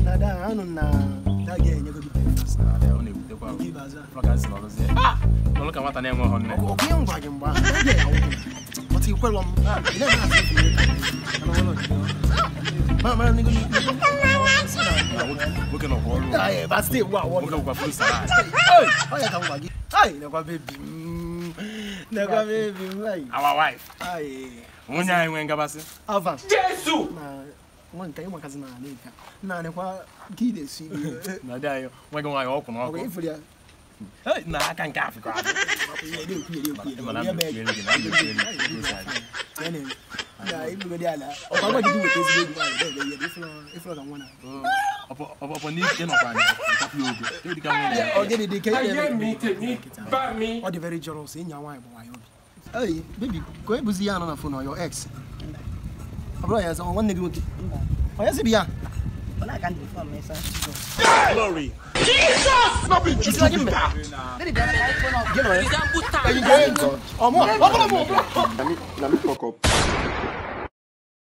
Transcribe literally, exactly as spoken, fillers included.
Nada, I don't know. That girl, you're going to be fast. I only the one. Give us a look and see. Ah! Look at what I name on. Okay, I'm going back. But you call him. You never have to. Mama, nigga, we can hold. Hey, but still, what? What? Go for salad. Hey, how you come back? Hey, never baby. Never baby. Our wife. Hey. When I went Gabasi. Ava. Jesus. One time, one cousin, na ne kwa kide si na dayo we go ayo open open okay for dia eh na kan ka fi kwa na ibu go dia la o ba go di we tezi go dia if no if no kan wana opo opo ni ke no kwa ni ka fi ogo e di kan we o ge di ke I me me ba me o the very jealous nya wan bo ayo hey baby go ebuzi ya na phone your ex bro ya so one nigga with oh yes be ya but I can't perform myself glory Jesus no be Jesus very bad iPhone of you don't put oh mo oh mo Let me let me fuck up.